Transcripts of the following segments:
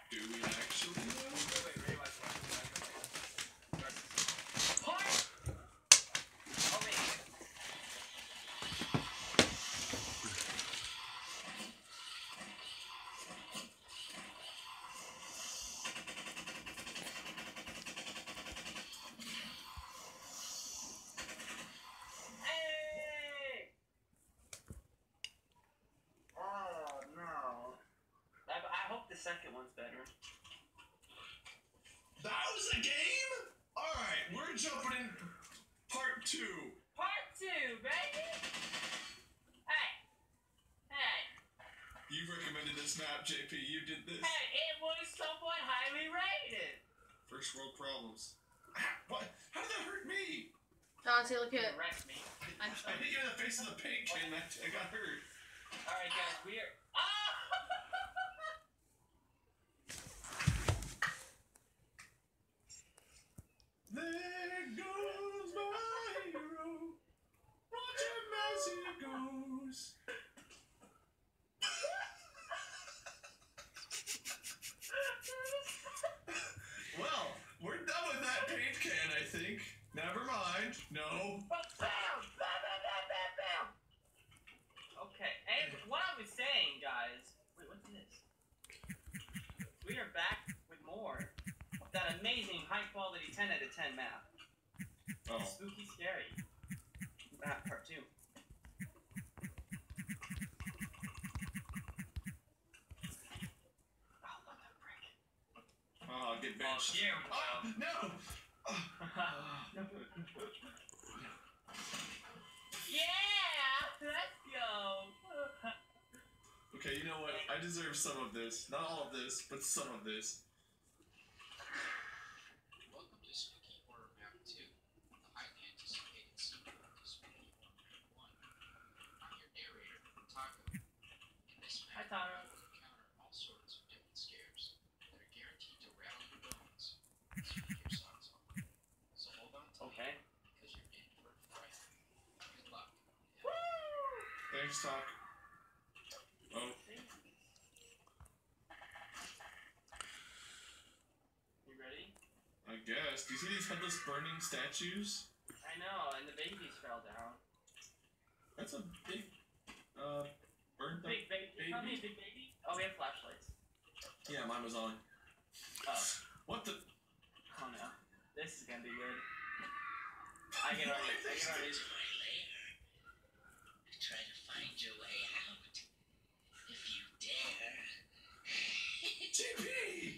Do we actually know? Wait, ready, watch. Oh, wait. Hey! Oh, no. I hope the second one's better. That was a game? Alright, we're jumping in part 2. Part 2, baby! Hey! Hey! You recommended this map, JP. You did this. Hey, it was somewhat highly rated! First world problems. What? How did that hurt me? Honestly, look at. Arrest me. I'm I sorry. hit you in the face with a paint can. I got hurt. Alright, guys, we are. Ah! There goes my hero. Watch him as he goes. Well, we're done with that paint can, I think. Never mind. No. Bam! Bam, bam, bam, bam, bam! Okay, and what I was saying, guys. Wait, what's this? We are back with more of that amazing, high quality 10 out of 10 map. Oh. Spooky Scary. Map part 2. Oh, what the frick? Oh, I'll get benched. Here we go. Oh, no! Yeah! Let's go! Okay, you know what? I deserve some of this. Not all of this, but some of this. Welcome to Spooky Horror Map 2, the highly anticipated sequel to Spooky Horror Map 1. I'm your narrator, Taco. In this Hi, map, Taco. you will encounter all sorts of different scares that are guaranteed to rattle your bones and speak your socks off. So hold on tight, Okay. because you're in for a fright. Good luck. Thanks, Talk. Oh. You ready? I guess. Do you see these headless burning statues? I know, and the babies fell down. That's a big, burnt up Big baby. baby. How many big baby? Oh, we have flashlights. Yeah, mine was on. Oh. What the? Oh no. This is gonna be good. I can already. Try to find your way out. If you dare. JP!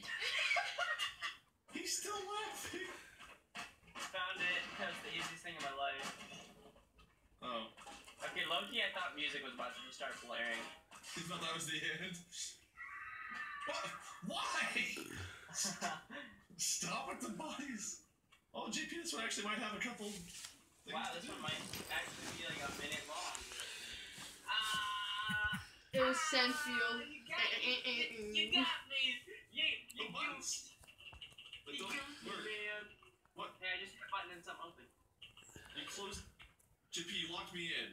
He's still laughing. Found it. That was the easiest thing in my life. Oh. Okay, low-key, I thought music was about to just start blaring. You thought that was the end? What? Why? Stop with the bodies. Oh, JP, this one actually might have a couple things Wow, to this do. one might actually be like a minute long. It was Senfield. You got me. You got me. You Oh, buttons. But You don't goofy, work. man. What? Hey, I just hit a button and something open. You closed. JP, you locked me in.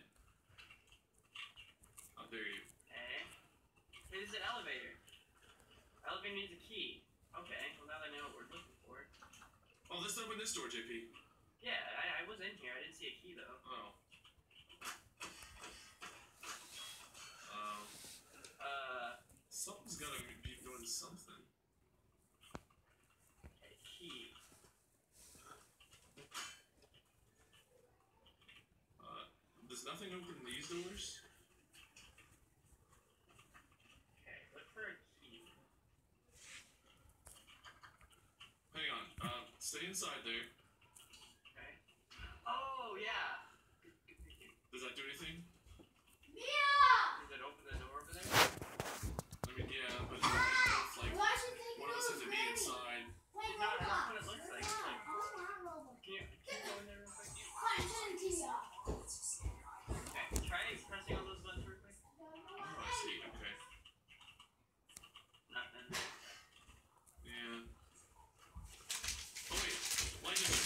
How dare you? Okay. It is an elevator. Elevator needs a key. Okay, well now I know what we're looking for. Oh, let's open this door, JP. Yeah, I was in here. I didn't see a key though. Oh. Something's gotta be doing something. Okay, key. Does nothing open these doors? Okay, look for a key. Hang on. Stay inside there. Okay. Oh yeah. Does that do anything? Does it open the door over there? I mean, yeah, but it's like Why should they one of us has to be inside. Wait, No, hold that's on. what it looks like. Hold on. Can you go in there real quick? Okay. Okay, try pressing all those buttons real quick. Oh, I see. Okay. Nothing. Yeah. Oh wait, why did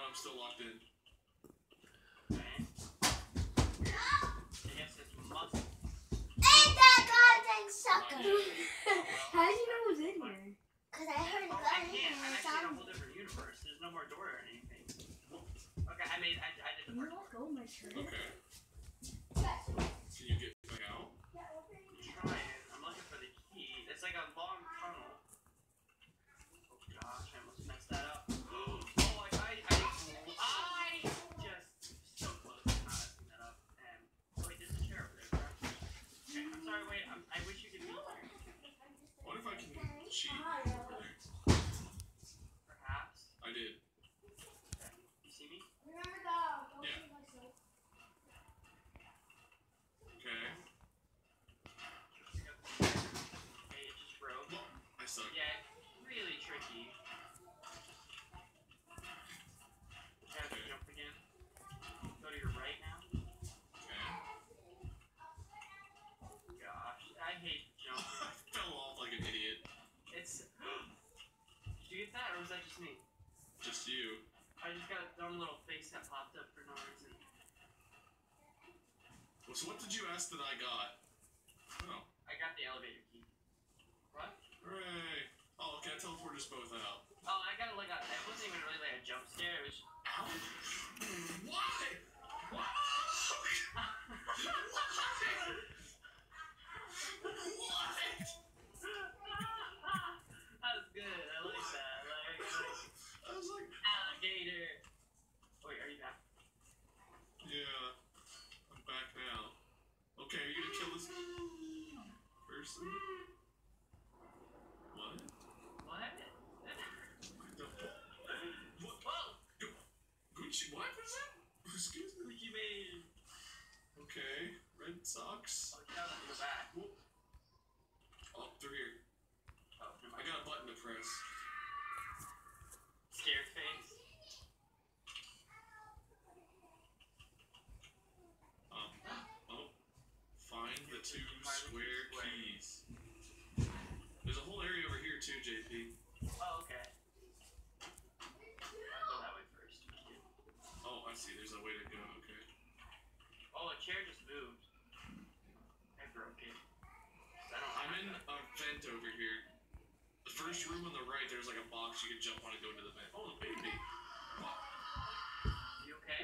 I'm still locked in. Okay. I guess it's must. Ain't that goddamn sucker? How did you know it was in here? Cause I heard a Oh, I gun can't. and I'm it actually in a sounded. whole different universe. There's no more door or anything. Okay, I did the You first let go of my shirt. Okay. Can you get back out? trying. I'm looking for the key. It's like a long tunnel. Oh gosh, I almost messed that up. Oh, like I just so close to not messing that up. And wait, there's a chair over there, correct? Okay, I'm sorry. Wait, I wish you could be here. What if I can cheat over there? Perhaps. I did. Okay. You see me? Yeah. Okay. Hey, it just broke. Well, I suck. Yeah, really tricky. Try to jump again. Go to your right now. Okay. Gosh, I hate jumping. I fell off like an idiot. It's. Did you get that, or was that just me? Just you. I just got a dumb little face that popped up for no reason. Well, so what did you ask that I got? Oh. I got the elevator key. What? Hooray. Oh, okay, I teleported us both out. Oh, I got like a. It wasn't even really like a jump scare. It was. Ow. Why? Why? What? That was good. I like that. I was like, Alligator. Wait, are you back? yeah, I'm back now. Okay, are you gonna kill this person? What? What? The what? Whoa! Gucci, what was that? Excuse me. Gucci Mane. Okay, Red Sox. Oh, now let me go back. Oh, through here. Oh, never I mind. got a button to press. Scared face. Oh. Find the two square keys. There's a whole area over here too, JP. Oh, okay. I'll go that way first. Oh, I see. There's a way to go. Okay. Oh, a chair just moved. I broke it. I'm in a vent over here. The first room on the right, there's like a box you can jump on and go into the vent. Oh, the baby. You okay?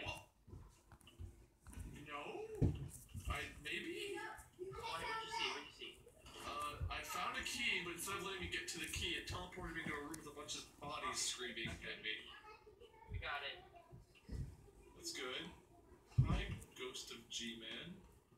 No. Maybe. What'd you see? I found a key, but instead of letting me get to the key, it teleported me to a room with a bunch of bodies screaming at me. We got it. That's good. Hi, Ghost of G-Man.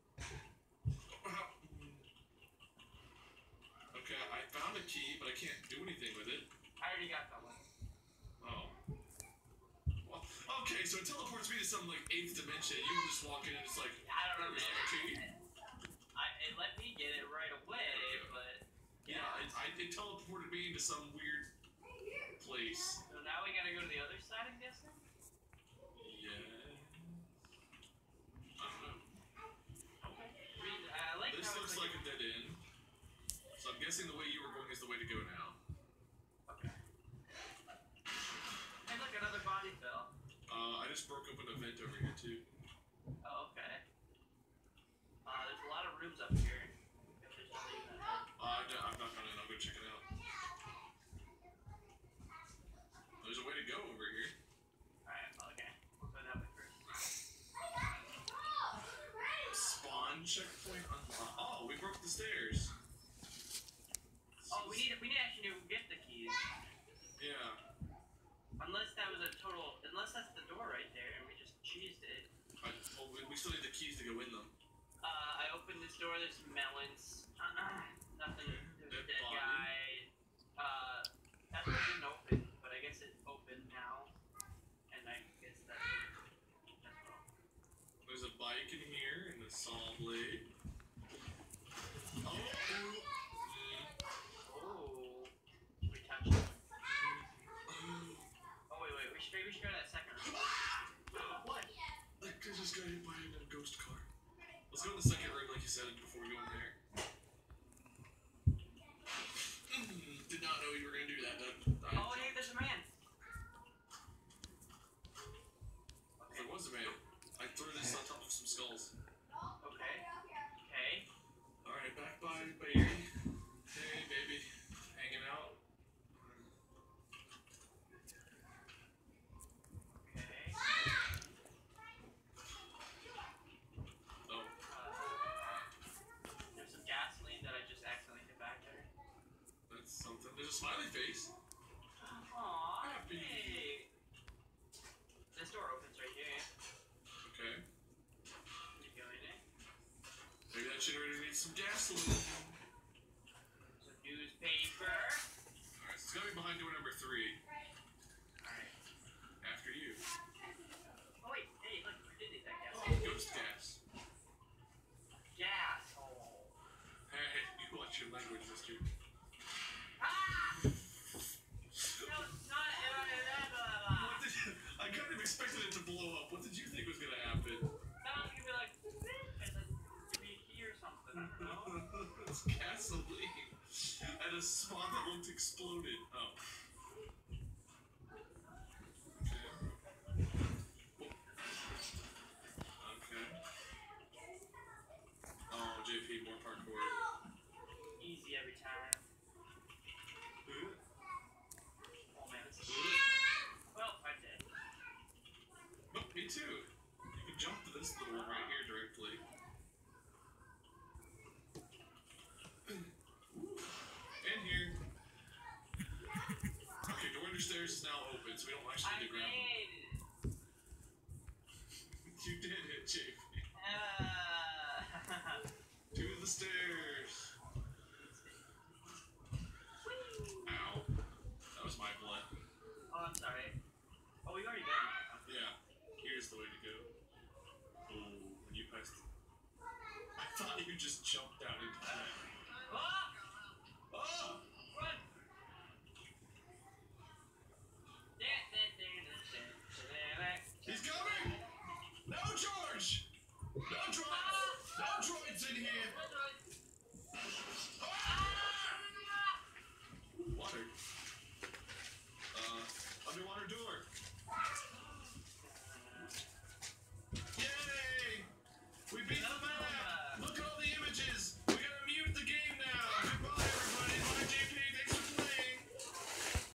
Okay, I found a key, but I can't do anything with it. I already got that one. Oh. Well, okay, so it teleports me to some, like, 8th dimension. You can just walk in and it's like, I don't know, there's man. a key. It let me get it right away, but Yeah, it teleported me into some weird place. So now we gotta go to the other side, I'm guessing? Yeah. I don't know. Okay. I like This how looks it's like a dead end. So I'm guessing the way you were going is the way to go now. Okay. Hey, look, another body fell. I just broke open a vent over here too. Oh, okay. There's a lot of rooms up here. If there's nothing in that room. I'm not gonna. I'll go check it out. There's a way to go over here. Alright, okay. We'll go that way first. Spawn checkpoint unlocked. Oh, we broke the stairs. Oh, we need actually to get the keys. Yeah. Unless that's the door right there and we just cheesed it. We still need the keys to go in them. I opened this door, there's some melons. Nothing. There's a Dead dead body. guy. That door didn't open, but I guess it opened now. And I guess that's all. There's a bike in here and a saw blade. Oh. Oh. We touched it. Oh, wait. We should go to that second room. What? I just got hit by a ghost car. Let's go to the second room like you said before we go in there. some gasoline. Some newspaper. Alright, so it's gotta be behind door number 3. Alright. After you. Oh wait, hey, look, we did that gas. Oh, ghost gas. Gas hole. Hey, you watch your language, mister. Ah! No, it's not. What did you, I kind of expected it to blow up. What did you think was gonna happen? Sounds gonna be like, and like, maybe a key or something. I don't know. It's gasoline. At a spot that looked exploded. Oh. Okay. Oh, JP, more parkour. Easy every time. Oh man, this is. Well, I did. Oh, me too. You can jump to this little one right here directly. And here. Okay, door understairs is now open, so we don't actually I need to grab them. made it. You did it, JP. To the stairs. Ow. That was my blood. Oh, I'm sorry. Oh, we've already done that. Yeah. Here's the way to go. Oh, when you pressed. I thought you just jumped out